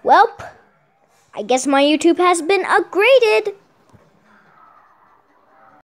Welp, I guess my YouTube has been upgraded.